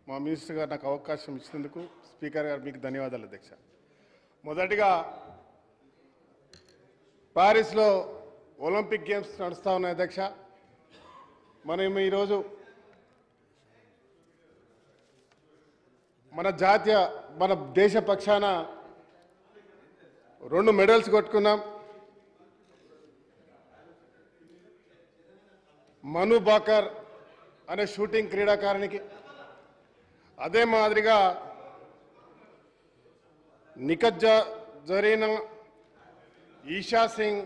మా మినిస్టర్ గారు నాకు అవకాశం ఇచ్చినందుకు స్పీకర్ గారు మీకు ధన్యవాదాలు అధ్యక్ష. మొదటిగా ప్యారిస్లో ఒలింపిక్ గేమ్స్ నడుస్తూ ఉన్నాయి అధ్యక్ష. మనం ఈరోజు మన దేశ పక్షాన 2 మెడల్స్ కొట్టుకున్నాం. మను బాకర్ అనే షూటింగ్ క్రీడాకారునికి, అదే మాదిరిగా నిఖత్ జరీనా, ఈషా సింగ్,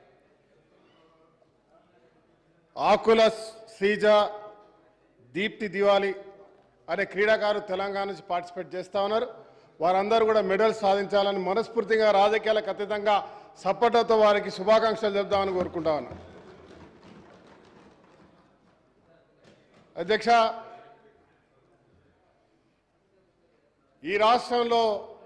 ఆకుల శ్రీజ, దీప్తి దివాలి అనే క్రీడాకారులు తెలంగాణ నుంచి పార్టిసిపేట్ చేస్తూ ఉన్నారు. వారందరూ కూడా మెడల్స్ సాధించాలని మనస్ఫూర్తిగా రాజకీయాలకు అతీతంగా సపోర్టుతో వారికి శుభాకాంక్షలు చెప్దామని కోరుకుంటా ఉన్నాను. అధ్యక్ష, ఈ రాష్ట్రంలో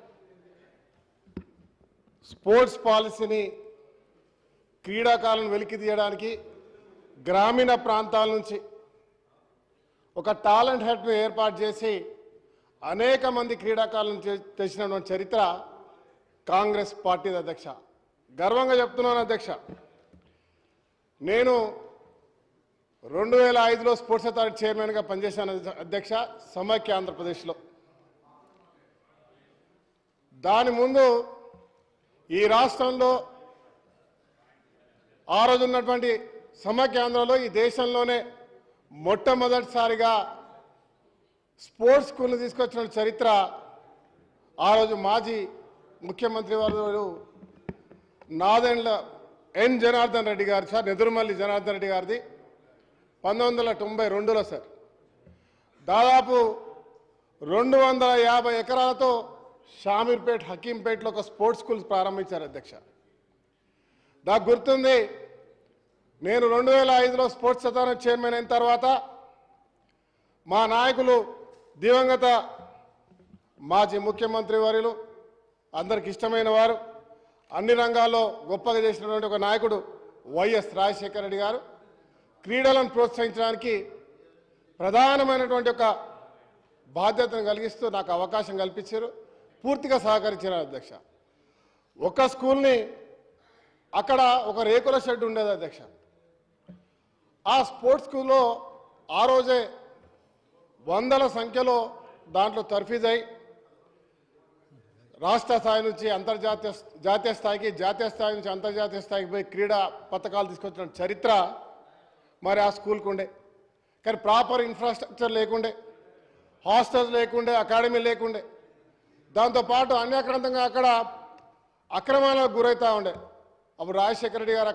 స్పోర్ట్స్ పాలసీని క్రీడాకారులను వెలికి తీయడానికి గ్రామీణ ప్రాంతాల నుంచి ఒక టాలెంట్ హట్ను ఏర్పాటు చేసి అనేక మంది క్రీడాకారులను తెచ్చినటువంటి చరిత్ర కాంగ్రెస్ పార్టీది అధ్యక్ష. గర్వంగా చెప్తున్నాను అధ్యక్ష. నేను 2005లో స్పోర్ట్స్ అథారిటీ చైర్మన్గా పనిచేశాను అధ్యక్ష, సమైక్య ఆంధ్రప్రదేశ్లో. దాని ముందు ఈ రాష్ట్రంలో ఆ రోజు ఉన్నటువంటి సమైక్య ఆంధ్రలో ఈ దేశంలోనే మొట్టమొదటిసారిగా స్పోర్ట్స్ స్కూల్ని తీసుకొచ్చిన చరిత్ర ఆ రోజు మాజీ ముఖ్యమంత్రి వారు నాదెండ్ల ఎన్ జనార్దన్ రెడ్డి గారు సార్, నెదురుమల్లి జనార్దన్ రెడ్డి గారిది 1992లో సార్. దాదాపు 250 ఎకరాలతో షామీర్పేట్, హకీంపేటలో ఒక స్పోర్ట్స్ స్కూల్స్ ప్రారంభించారు అధ్యక్ష. నాకు గుర్తుంది, నేను 2005లో స్పోర్ట్స్ అథారిటీ చైర్మన్ అయిన తర్వాత మా నాయకులు దివంగత మాజీ ముఖ్యమంత్రి వర్యులు, అందరికి ఇష్టమైన వారు, అన్ని రంగాల్లో గొప్పగా చేసినటువంటి ఒక నాయకుడు వైఎస్ రాజశేఖర రెడ్డి గారు క్రీడలను ప్రోత్సహించడానికి ప్రధానమైనటువంటి ఒక బాధ్యతను కలిగిస్తూ నాకు అవకాశం కల్పించారు, పూర్తిగా సహకరించారు అధ్యక్ష. ఒక స్కూల్ని అక్కడ ఒక రేకుల షెడ్ ఉండేది అధ్యక్ష. ఆ స్పోర్ట్స్ స్కూల్లో ఆ రోజే వందల సంఖ్యలో దాంట్లో తర్ఫీజ్ అయి రాష్ట్ర స్థాయి నుంచి జాతీయ స్థాయికి, జాతీయ స్థాయి నుంచి అంతర్జాతీయ స్థాయికి పోయి క్రీడా పథకాలు తీసుకొచ్చిన చరిత్ర మరి ఆ స్కూల్కి ఉండే. కానీ ప్రాపర్ ఇన్ఫ్రాస్ట్రక్చర్ లేకుండే, హాస్టల్స్ లేకుండే, అకాడమీ లేకుండే. దాంతోపాటు అన్యాక్రాంతంగా అక్కడ అక్రమాలకు గురవుతూ ఉండే. అప్పుడు రాజశేఖర రెడ్డి గారు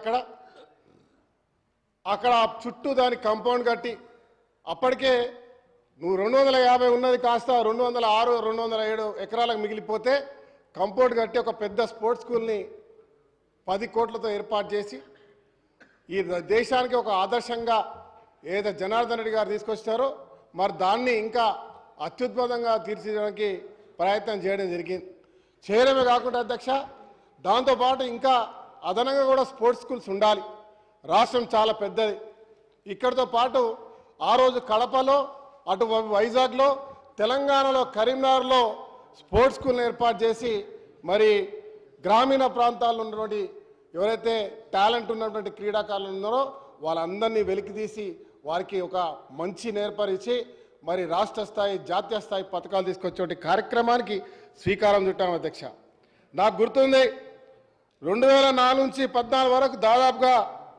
అక్కడ చుట్టూ దానికి కాంపౌండ్ కట్టి, అప్పటికే నువ్వు 250 ఉన్నది కాస్త 206, 207 ఎకరాలకు మిగిలిపోతే కాంపౌండ్ కట్టి ఒక పెద్ద స్పోర్ట్స్ స్కూల్ని 10 కోట్లతో ఏర్పాటు చేసి ఈ దేశానికి ఒక ఆదర్శంగా ఏదైతే జనార్దన్ రెడ్డి గారు తీసుకొచ్చారో మరి దాన్ని ఇంకా అత్యుద్భుతంగా తీర్చిదిద్దడానికి ప్రయత్నం చేయడం జరిగింది. చేయడమే కాకుండా అధ్యక్ష, దాంతోపాటు ఇంకా అదనంగా కూడా స్పోర్ట్స్ స్కూల్స్ ఉండాలి. రాష్ట్రం చాలా పెద్దది. ఇక్కడితో పాటు ఆ రోజు కడపలో, అటు వైజాగ్లో, తెలంగాణలో కరీంనగర్లో స్పోర్ట్స్ స్కూల్ని ఏర్పాటు చేసి మరి గ్రామీణ ప్రాంతాల్లో ఉన్నటువంటి ఎవరైతే టాలెంట్ ఉన్నటువంటి క్రీడాకారులు ఉన్నారో వాళ్ళందరినీ వెలికితీసి వారికి ఒక మంచి నేర్పరిచి మరి రాష్ట్ర స్థాయి, జాతీయ స్థాయి పథకాలు తీసుకొచ్చే కార్యక్రమానికి శ్రీకారం చుట్టాం అధ్యక్ష. నాకు గుర్తుంది, 2004 నుంచి 2014 వరకు దాదాపుగా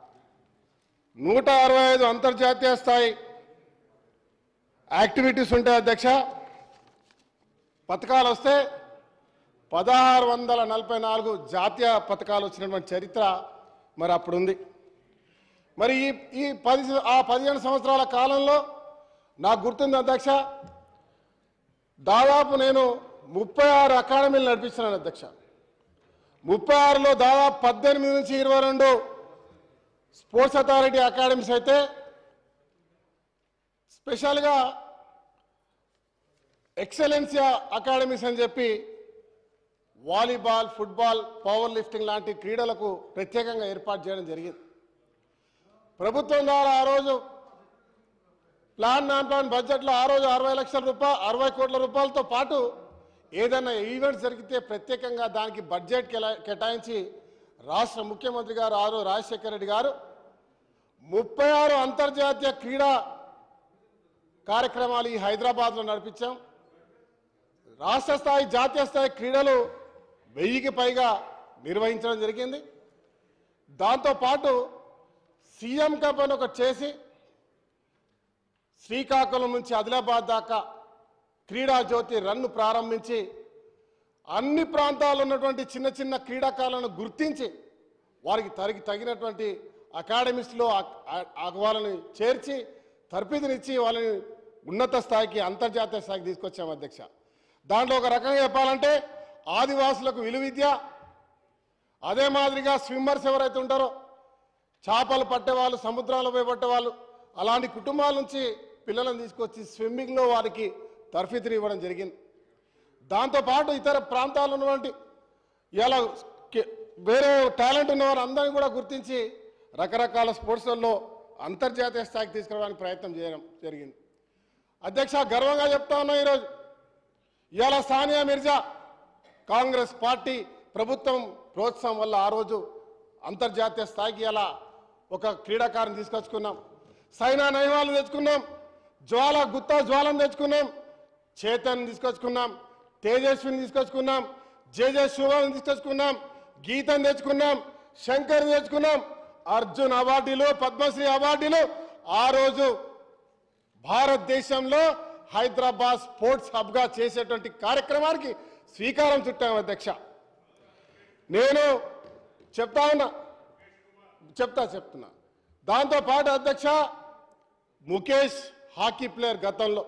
165 అంతర్జాతీయ స్థాయి యాక్టివిటీస్ ఉంటాయి అధ్యక్ష. పథకాలు వస్తే 1644 జాతీయ పథకాలు వచ్చినటువంటి చరిత్ర మరి అప్పుడుంది. మరి ఈ 15 సంవత్సరాల కాలంలో నాకు గుర్తుంది అధ్యక్ష, దాదాపు నేను 36 అకాడమీలు నడిపించినాను అధ్యక్ష. 36లో దాదాపు 18 నుంచి 22 స్పోర్ట్స్ అథారిటీ అకాడమీస్ అయితే, స్పెషల్గా ఎక్సలెన్సీ అకాడమీస్ అని చెప్పి వాలీబాల్, ఫుట్బాల్, పవర్ లిఫ్టింగ్ లాంటి క్రీడలకు ప్రత్యేకంగా ఏర్పాటు చేయడం జరిగింది. ప్రభుత్వం ద్వారా ఆ రోజు ప్లాన్ నాన్ ప్లాన్ బడ్జెట్లో ఆ రోజు 60 కోట్ల రూపాయలతో పాటు ఏదైనా ఈవెంట్స్ జరిగితే ప్రత్యేకంగా దానికి బడ్జెట్ కేటాయించి రాష్ట్ర ముఖ్యమంత్రి గారు ఆరు రాజశేఖర రెడ్డి గారు 36 అంతర్జాతీయ క్రీడా కార్యక్రమాలు ఈ హైదరాబాద్లో నడిపించాం. రాష్ట్ర స్థాయి జాతీయ స్థాయి క్రీడలు 1000కి పైగా నిర్వహించడం జరిగింది. దాంతోపాటు సీఎం కప్ అని ఒకటి చేసి శ్రీకాకుళం నుంచి ఆదిలాబాద్ దాకా క్రీడా జ్యోతి రన్ను ప్రారంభించి అన్ని ప్రాంతాల్లో ఉన్నటువంటి చిన్న చిన్న క్రీడాకారులను గుర్తించి వారికి తగినటువంటి అకాడమీస్లో వాళ్ళని చేర్చి తరబిదినిచ్చి వాళ్ళని ఉన్నత స్థాయికి అంతర్జాతీయ స్థాయికి తీసుకొచ్చాం అధ్యక్ష. దాంట్లో ఒక రకంగా చెప్పాలంటే ఆదివాసులకు విలువిద్య, అదే మాదిరిగా స్విమ్మర్స్ ఎవరైతే ఉంటారో చేపలు పట్టేవాళ్ళు, సముద్రాల్లో పోయి పట్టేవాళ్ళు, అలాంటి కుటుంబాల నుంచి పిల్లలను తీసుకొచ్చి స్విమ్మింగ్లో వారికి తర్ఫీదులు ఇవ్వడం జరిగింది. దాంతోపాటు ఇతర ప్రాంతాల్లో ఉన్నటువంటి ఇలా వేరే టాలెంట్ ఉన్నవారు అందరినీ కూడా గుర్తించి రకరకాల స్పోర్ట్స్లలో అంతర్జాతీయ స్థాయికి తీసుకురావడానికి ప్రయత్నం చేయడం జరిగింది. అధ్యక్ష, గర్వంగా చెప్తా ఉన్నా ఈరోజు ఇవాళ సానియా మిర్జా కాంగ్రెస్ పార్టీ ప్రభుత్వం ప్రోత్సాహం వల్ల ఆ రోజు అంతర్జాతీయ స్థాయికి ఇలా ఒక క్రీడాకారుని తీసుకొచ్చుకున్నాం. సైనా నెహ్వాల్ తెచ్చుకున్నాం, జ్వాలను తెచ్చుకున్నాం, చేతన్ తీసుకొచ్చుకున్నాం, తేజస్విని తీసుకొచ్చుకున్నాం, జేజే శుభం తీసుకొచ్చుకున్నాం, గీతను తెచ్చుకున్నాం, శంకర్ తెచ్చుకున్నాం. అర్జున్ అవార్డులు, పద్మశ్రీ అవార్డులు ఆ రోజు భారతదేశంలో హైదరాబాద్ స్పోర్ట్స్ హబ్గా చేసేటువంటి కార్యక్రమానికి శ్రీకారం చుట్టాం అధ్యక్ష. నేను చెప్తున్నా దాంతోపాటు అధ్యక్ష, ముఖేష్ హాకీ ప్లేయర్ గతంలో,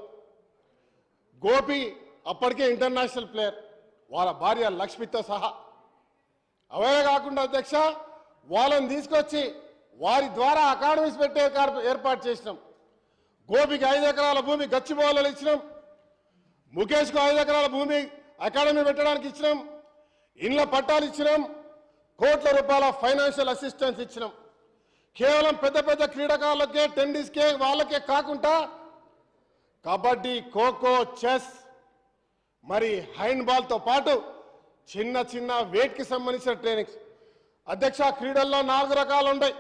గోపి అప్పటికే ఇంటర్నేషనల్ ప్లేయర్, వాళ్ళ భార్య లక్ష్మితో సహా. అవే కాకుండా అధ్యక్ష, వాళ్ళని తీసుకొచ్చి వారి ద్వారా అకాడమీస్ పెట్టే ఏర్పాటు చేసినాం. గోపికి 5 ఎకరాల భూమి గచ్చిబౌలిలో ఇచ్చినాం, ముఖేష్కు 5 ఎకరాల భూమి అకాడమీ పెట్టడానికి ఇచ్చినాం, ఇండ్ల పట్టాలు ఇచ్చినాం, కోట్ల రూపాయల ఫైనాన్షియల్ అసిస్టెన్స్ ఇచ్చినాం. కేవలం పెద్ద పెద్ద క్రీడాకారులకే, టెన్నిస్కే వాళ్ళకే కాకుండా కబడ్డీ, ఖోఖో, చెస్, మరి హ్యాండ్బాల్తో పాటు చిన్న చిన్న వెయిట్కి సంబంధించిన ట్రైనింగ్స్. అధ్యక్ష, క్రీడల్లో 4 రకాలు ఉంటాయి.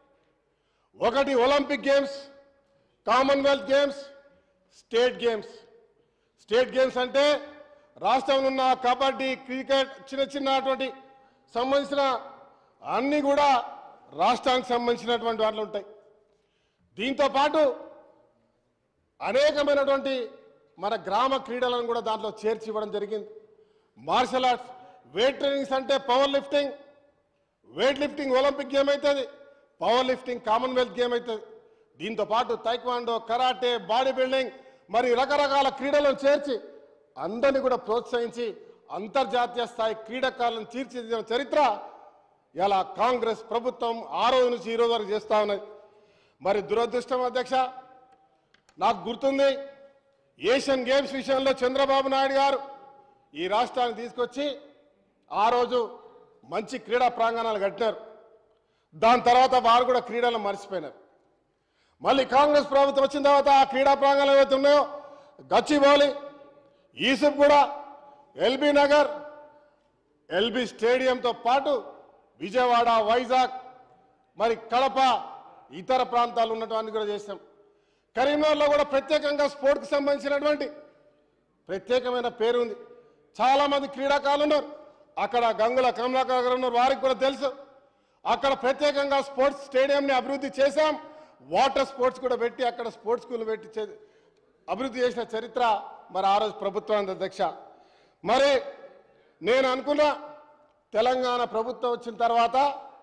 ఒకటి Olympic games, Commonwealth games, state games. State games అంటే రాష్ట్రంలో ఉన్న కబడ్డీ, క్రికెట్, చిన్నటువంటి సంబంధించిన అన్నీ కూడా రాష్ట్రానికి సంబంధించినటువంటి వాటిలో ఉంటాయి. దీంతో పాటు అనేకమైనటువంటి మన గ్రామ క్రీడలను కూడా దాంట్లో చేర్చి ఇవ్వడం జరిగింది. మార్షల్ ఆర్ట్స్, వెయిట్ ట్రైనింగ్స్ అంటే power lifting, weight lifting Olympic game అవుతుంది, పవర్ లిఫ్టింగ్ కామన్వెల్త్ గేమ్ అవుతుంది. దీంతో పాటు తైక్వాండో, కరాటే, బాడీ బిల్డింగ్, మరి రకరకాల క్రీడలను చేర్చి అందరినీ కూడా ప్రోత్సహించి అంతర్జాతీయ స్థాయి క్రీడాకారులను తీర్చిదిద్దిన చరిత్ర ఇలా కాంగ్రెస్ ప్రభుత్వం ఆ రోజు నుంచి ఈ రోజు వరకు చేస్తూ ఉన్నది. మరి దురదృష్టం అధ్యక్ష, నాకు గుర్తుంది ఏషియన్ గేమ్స్ విషయంలో చంద్రబాబు నాయుడు గారు ఈ రాష్ట్రాన్ని తీసుకొచ్చి ఆ రోజు మంచి క్రీడా ప్రాంగణాలు కట్టినారు. దాని తర్వాత వారు కూడా క్రీడలను మర్చిపోయినారు. మళ్ళీ కాంగ్రెస్ ప్రభుత్వం వచ్చిన తర్వాత ఆ క్రీడా ప్రాంగణాలు ఏవైతే ఉన్నాయో గచ్చిబౌలి, ఈసుఫ్ కూడా, ఎల్బీ నగర్, ఎల్బీ స్టేడియంతో పాటు విజయవాడ, వైజాగ్, మరి కడప, ఇతర ప్రాంతాలు ఉన్నటువంటి కూడా చేశాం. కరీంనగర్లో కూడా ప్రత్యేకంగా స్పోర్ట్కి సంబంధించినటువంటి ప్రత్యేకమైన పేరు ఉంది. చాలామంది క్రీడాకారులు ఉన్నారు అక్కడ. గంగుల కమలాకర్ గారు ఉన్నారు, వారికి కూడా తెలుసు. అక్కడ ప్రత్యేకంగా స్పోర్ట్స్ స్టేడియంని అభివృద్ధి చేశాం. వాటర్ స్పోర్ట్స్ కూడా పెట్టి అక్కడ స్పోర్ట్స్ స్కూల్ పెట్టి అభివృద్ధి చేసిన చరిత్ర మరి ఆ రోజు ప్రభుత్వం అధ్యక్ష. మరి నేను అనుకున్నా తెలంగాణ ప్రభుత్వం వచ్చిన తర్వాత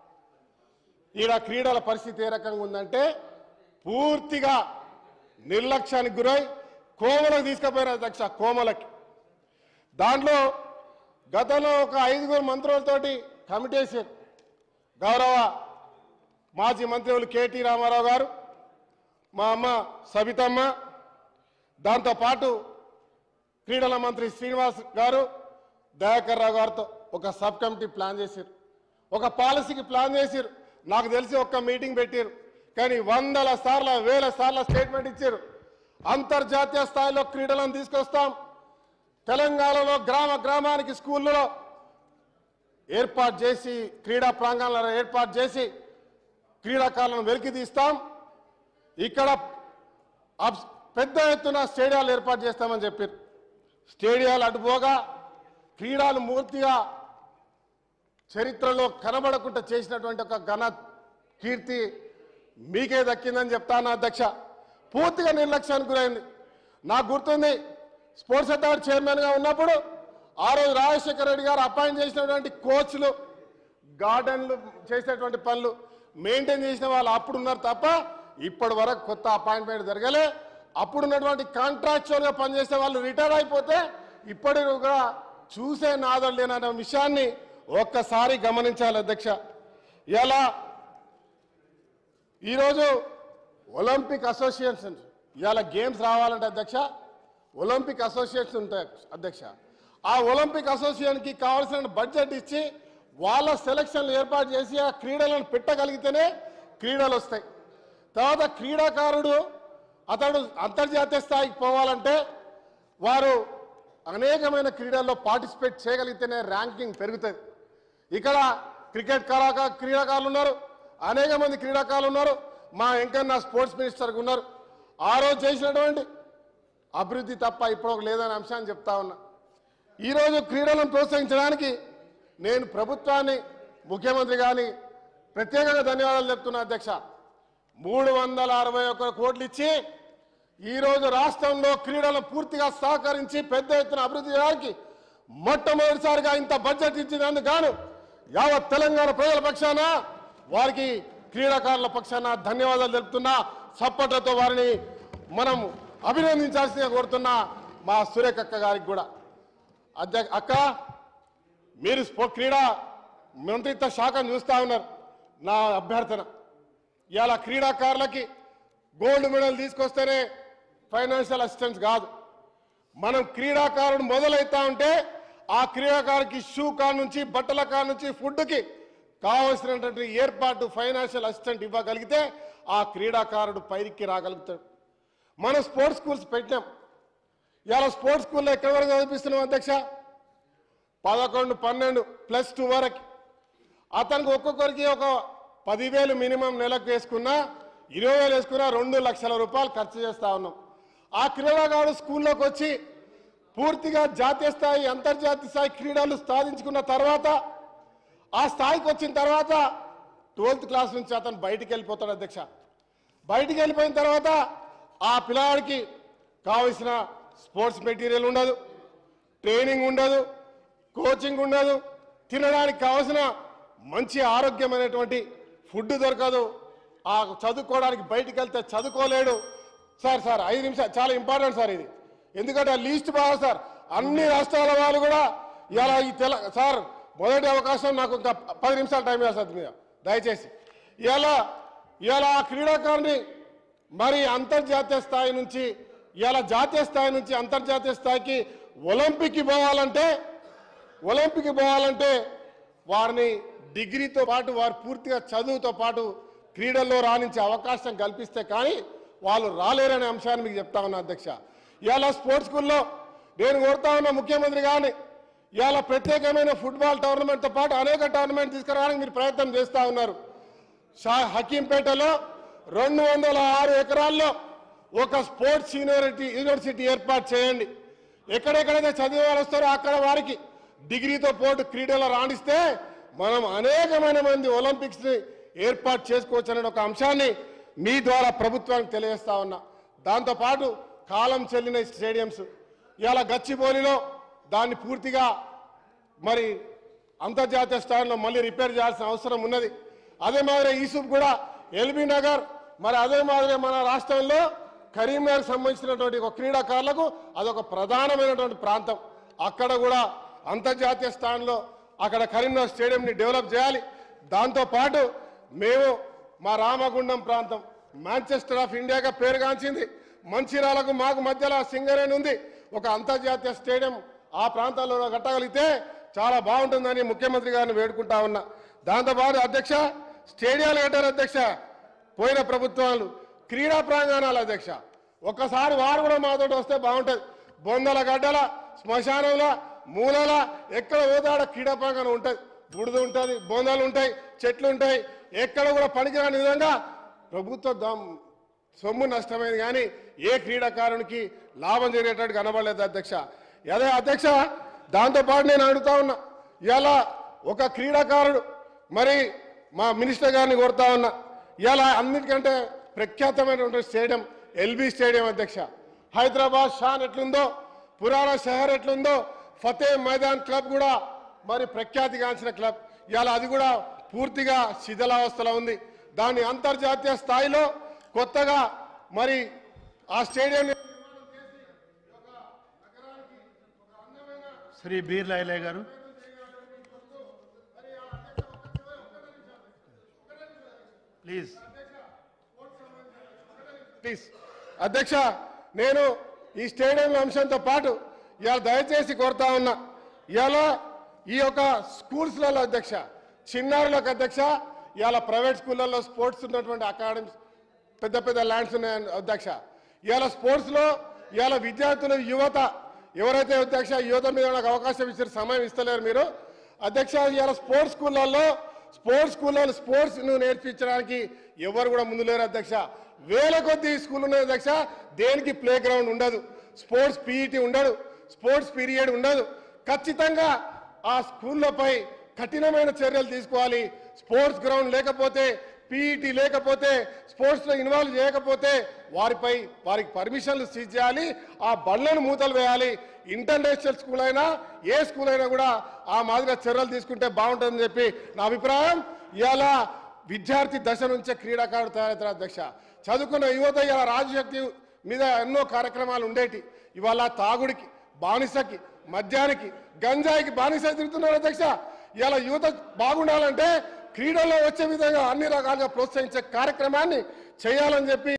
ఈడ క్రీడల పరిస్థితి ఏ రకంగా ఉందంటే పూర్తిగా నిర్లక్ష్యానికి గురై కోమలకు తీసుకుపోయారు అధ్యక్ష. కోమలకి దాంట్లో గతంలో ఒక 5 మంత్రులతోటి కమిటీ వేసారు. గౌరవ మాజీ మంత్రులు కేటీ రామారావు గారు, మా అమ్మ సబితమ్మ, దాంతోపాటు క్రీడల మంత్రి శ్రీనివాస్ గారు, దయాకర్ రావు గారితో ఒక సబ్ కమిటీ ప్లాన్ చేశారు. ఒక పాలసీకి ప్లాన్ చేశారు. నాకు తెలిసి ఒక్క మీటింగ్ పెట్టారు, కానీ 100 సార్లు 1000 సార్లు స్టేట్మెంట్ ఇచ్చారు. అంతర్జాతీయ స్థాయిలో క్రీడలను తీసుకొస్తాం. తెలంగాణలో గ్రామ గ్రామానికి స్కూళ్ళలో ఏర్పాటు చేసి క్రీడా ప్రాంగణాలను ఏర్పాటు చేసి క్రీడాకారులను వెలికితీస్తాం. ఇక్కడ పెద్ద ఎత్తున స్టేడియాలు ఏర్పాటు చేస్తామని చెప్పారు. స్టేడియాలు అడ్డుపోగా క్రీడలు మూర్తిగా చరిత్రలో కనబడకుండా చేసినటువంటి ఒక ఘన కీర్తి మీకే దక్కిందని చెప్తాను అధ్యక్ష. పూర్తిగా నిర్లక్ష్యానికి గురైంది. నాకు గుర్తుంది, స్పోర్ట్స్ అథారిటీ చైర్మన్గా ఉన్నప్పుడు ఆ రోజు రాజశేఖర రెడ్డి గారు అపాయింట్ చేసినటువంటి కోచ్లు గార్డెన్లు చేసేటువంటి పనులు మెయింటైన్ చేసిన వాళ్ళు అప్పుడు ఉన్నారు తప్ప ఇప్పటి వరకు కొత్త అపాయింట్మెంట్ జరగలే. అప్పుడున్నటువంటి కాంట్రాక్చువల్గా పనిచేసే వాళ్ళు రిటైర్ అయిపోతే ఇప్పటిగా చూసే నాదలు లేనన్న విషయాన్ని ఒక్కసారి గమనించాలి అధ్యక్ష. ఇలా ఈరోజు ఒలింపిక్ అసోసియేషన్ ఇలా గేమ్స్ రావాలంటే అధ్యక్ష ఒలింపిక్ అసోసియేషన్ ఉంటాయి అధ్యక్ష. ఆ ఒలింపిక్ అసోసియేషన్కి కావాల్సిన బడ్జెట్ ఇచ్చి వాళ్ళ సెలక్షన్లు ఏర్పాటు చేసి ఆ క్రీడలను పెట్టగలిగితేనే క్రీడలు వస్తాయి. తర్వాత క్రీడాకారుడు అతడు అంతర్జాతీయ స్థాయికి పోవాలంటే వారు అనేకమైన క్రీడల్లో పార్టిసిపేట్ చేయగలిగితేనే ర్యాంకింగ్ పెరుగుతుంది. ఇక్కడ క్రికెట్ క్రీడాకారులు ఉన్నారు, అనేక మంది క్రీడాకారులు ఉన్నారు. మా వెంకన్న స్పోర్ట్స్ మినిస్టర్గా ఉన్నారు. ఆ రోజు చేసినటువంటి అభివృద్ధి తప్ప ఇప్పుడు లేదనే అంశాన్ని చెప్తా ఉన్నా. ఈరోజు క్రీడలను ప్రోత్సహించడానికి నేను ప్రభుత్వాన్ని ముఖ్యమంత్రి గారిని ప్రత్యేకంగా ధన్యవాదాలు చెప్తున్నా అధ్యక్ష. 361 కోట్లు ఇచ్చి ఈరోజు రాష్ట్రంలో క్రీడలను పూర్తిగా సహకరించి పెద్ద ఎత్తున అభివృద్ధి చేయడానికి మొట్టమొదటిసారిగా ఇంత బడ్జెట్ ఇచ్చినందుకు గాను యావత్ తెలంగాణ ప్రజల పక్షాన వారికి క్రీడాకారుల పక్షాన ధన్యవాదాలు తెలుపుతున్నా. సప్పట్లతో వారిని మనం అభినందించాల్సిందిగా కోరుతున్నా. మా సురేఖక్క గారికి కూడా అక్క మీరు క్రీడా మంత్రిత్వ శాఖను చూస్తూ ఉన్నారు. నా అభ్యర్థన ఇలా క్రీడాకారులకి గోల్డ్ మెడల్ తీసుకొస్తేనే ఫైనాన్షియల్ అసిస్టెన్స్ కాదు. మనం క్రీడాకారుడు మొదలవుతా ఉంటే ఆ క్రీడాకారుడికి షూ కాడ నుంచి బట్టల కాడ నుంచి ఫుడ్కి కావలసినటువంటి ఏర్పాటు ఫైనాన్షియల్ అసిస్టెంట్ ఇవ్వగలిగితే ఆ క్రీడాకారుడు పైకి రాగలుగుతాడు. మనం స్పోర్ట్స్ స్కూల్స్ పెట్టినాం. ఇలా స్పోర్ట్స్ స్కూల్లో ఎక్కడి వరకు చదివిస్తున్నాం అధ్యక్ష? 11, 12 +2 వరకు. అతనికి ఒక్కొక్కరికి ఒక 10,000 మినిమం నెలకు వేసుకున్నా 20,000 వేసుకున్నా 2 లక్షల రూపాయలు ఖర్చు చేస్తూ ఉన్నాం. ఆ క్రీడాకారుడు స్కూల్లోకి వచ్చి పూర్తిగా జాతీయ స్థాయి అంతర్జాతీయ స్థాయి క్రీడలు సాధించుకున్న తర్వాత ఆ స్థాయికి వచ్చిన తర్వాత 12th క్లాస్ నుంచి అతను బయటికి వెళ్ళిపోతాడు అధ్యక్ష. బయటికి వెళ్ళిపోయిన తర్వాత ఆ పిల్లాడికి కావలసిన స్పోర్ట్స్ మెటీరియల్ ఉండదు, ట్రైనింగ్ ఉండదు, కోచింగ్ ఉండదు, తినడానికి కావలసిన మంచి ఆరోగ్యమైనటువంటి ఫుడ్ దొరకదు. ఆ చదువుకోవడానికి బయటికి వెళ్తే చదువుకోలేడు. సార్ 5 నిమిషాలు చాలా ఇంపార్టెంట్ సార్ ఇది, ఎందుకంటే లీస్ట్ బాగా సార్ అన్ని రాష్ట్రాల వాళ్ళు కూడా ఇలా ఈ సార్ మొదటి అవకాశం నాకు ఇంకా 10 నిమిషాలు టైం ఇవ్వాలి సార్ మీద దయచేసి. ఇలా ఆ క్రీడాకారుని మరి అంతర్జాతీయ స్థాయి నుంచి ఇలా జాతీయ స్థాయి నుంచి అంతర్జాతీయ స్థాయికి ఒలింపిక్కి పోవాలంటే వారిని డిగ్రీతో పాటు వారు పూర్తిగా చదువుతో పాటు క్రీడల్లో రాణించే అవకాశం కల్పిస్తే కానీ వాళ్ళు రాలేరనే అంశాన్ని మీకు చెప్తా ఉన్నా అధ్యక్ష. ఇవాళ స్పోర్ట్స్ స్కూల్లో నేను కోరుతా ఉన్నా ముఖ్యమంత్రి గారిని, ఇవాళ ప్రత్యేకమైన ఫుట్బాల్ టోర్నమెంట్తో పాటు అనేక టోర్నమెంట్ తీసుకురావడానికి మీరు ప్రయత్నం చేస్తూ ఉన్నారు. హకీంపేటలో 206 ఎకరాల్లో ఒక స్పోర్ట్స్ యూనివర్సిటీ ఏర్పాటు చేయండి. ఎక్కడెక్కడైతే చదివే వాళ్ళు వస్తారో అక్కడ వారికి డిగ్రీతో పాటు క్రీడలు రాణిస్తే మనం అనేకమైన మంది ఒలింపిక్స్ని ఏర్పాటు చేసుకోవచ్చు అనే ఒక అంశాన్ని మీ ద్వారా ప్రభుత్వానికి తెలియజేస్తా ఉన్నా. దాంతోపాటు కాలం చెల్లిన స్టేడియంస్ ఇలా గచ్చిబౌలిలో దాన్ని పూర్తిగా మరి అంతర్జాతీయ స్థాయిలో మళ్ళీ రిపేర్ చేయాల్సిన అవసరం ఉన్నది. అదే మాదిరి ఈసూఫ్ కూడా ఎల్బీ నగర్, మరి అదే మాదిరి మన రాష్ట్రంలో కరీంనగర్ సంబంధించినటువంటి ఒక క్రీడాకారులకు అదొక ప్రధానమైనటువంటి ప్రాంతం. అక్కడ కూడా అంతర్జాతీయ స్థాయిలో అక్కడ కరీంనగర్ స్టేడియంని డెవలప్ చేయాలి. దాంతోపాటు మేము మా రామగుండం ప్రాంతం మాంచెస్టర్ ఆఫ్ ఇండియాగా పేరుగాంచింది. మంచిర్యాలకు మాకు మధ్యలో సింగరేణి ఉంది. ఒక అంతర్జాతీయ స్టేడియం ఆ ప్రాంతాల్లో కట్టగలిగితే చాలా బాగుంటుందని ముఖ్యమంత్రి గారిని వేడుకుంటా ఉన్నా. దాంతోపాటు అధ్యక్ష స్టేడియాలు కట్టారు అధ్యక్ష పోయిన ప్రభుత్వాలు, క్రీడా ప్రాంగణాలు అధ్యక్ష ఒక్కసారి వారు కూడా మాతో వస్తే బాగుంటుంది. బొందల గడ్డల శ్మశానంలో మూలల ఎక్కడ పోతాడ క్రీడా ప్రాంగణం ఉంటుంది, బుడిద ఉంటుంది, బొందలు ఉంటాయి, చెట్లు ఉంటాయి. ఎక్కడ కూడా పనికిరాని విధంగా ప్రభుత్వ సొమ్ము నష్టమైంది కానీ ఏ క్రీడాకారునికి లాభం జరిగేటట్టు కనబడలేదు అధ్యక్ష. అదే అధ్యక్ష, దాంతోపాటు నేను అడుగుతా ఉన్నా, ఇలా ఒక క్రీడాకారుడు మరి మా మినిస్టర్ గారిని కోరుతా ఉన్నా, ఇలా అన్నిటికంటే ప్రఖ్యాతమైనటువంటి స్టేడియం ఎల్బీ స్టేడియం అధ్యక్ష. హైదరాబాద్ షాన్ ఎట్లుందో, పురాణా షహర్ ఎట్లుందో, ఫతే మైదాన్ క్లబ్ కూడా మరి ప్రఖ్యాతిగాంచిన క్లబ్, ఇలా అది కూడా పూర్తిగా శిథిలావస్థలో ఉంది. దాన్ని అంతర్జాతీయ స్థాయిలో కొత్తగా మరి ఆ స్టేడియం శ్రీ బీర్లా ఐలయ్య గారు. ప్లీజ్ అధ్యక్ష, నేను ఈ స్టేడియం అంశంతో పాటు ఇవాళ దయచేసి కోరుతా ఉన్నా, ఇవాళ ఈ యొక్క స్కూల్స్లలో అధ్యక్ష, చిన్నారులకు అధ్యక్ష, ఇవాళ ప్రైవేట్ స్కూళ్ళల్లో స్పోర్ట్స్ ఉన్నటువంటి అకాడమీస్ పెద్ద పెద్ద ల్యాండ్స్ ఉన్నాయి అధ్యక్ష. ఇవాళ స్పోర్ట్స్లో ఇవాళ విద్యార్థులు యువత ఎవరైతే అధ్యక్ష యువత మీద నాకు అవకాశం ఇచ్చారు, సమయం ఇస్తలేరు మీరు అధ్యక్ష. ఇవాళ స్పోర్ట్స్ స్కూళ్ళల్లో స్పోర్ట్స్ ను నేర్పించడానికి ఎవరు కూడా ముందు లేరు అధ్యక్ష. వేల కొద్ది స్కూల్ ఉన్నాయి అధ్యక్ష, దేనికి ప్లే గ్రౌండ్ ఉండదు, స్పోర్ట్స్ పీఈటీ ఉండదు, స్పోర్ట్స్ పీరియడ్ ఉండదు. ఖచ్చితంగా ఆ స్కూళ్ళపై కఠినమైన చర్యలు తీసుకోవాలి. స్పోర్ట్స్ గ్రౌండ్ లేకపోతే, పీఈటీ లేకపోతే, స్పోర్ట్స్లో ఇన్వాల్వ్ చేయకపోతే వారికి పర్మిషన్లు సీజ్ చేయాలి, ఆ బళ్ళను మూతలు వేయాలి. ఇంటర్నేషనల్ స్కూల్ అయినా ఏ స్కూల్ అయినా కూడా ఆ మాదిరిగా చర్యలు తీసుకుంటే బాగుంటుందని చెప్పి నా అభిప్రాయం. ఇవాళ విద్యార్థి దశ నుంచే క్రీడాకారుడు తయారవుతారు అధ్యక్ష. చదువుకున్న యువత ఇవాళ రాజశక్తి మీద ఎన్నో కార్యక్రమాలు ఉండేటి, ఇవాళ తాగుడికి బానిసకి మద్యానికి గంజాయికి బానిస తిరుగుతున్నారు అధ్యక్ష. ఇవాళ యువత బాగుండాలంటే క్రీడల్లో వచ్చే విధంగా అన్ని రకాలుగా ప్రోత్సహించే కార్యక్రమాన్ని చేయాలని చెప్పి